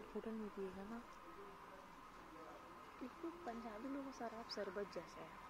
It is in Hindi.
होटल में पिएगा ना, एक तो पंजाबी लोगों का शराब शरबत जैसा है।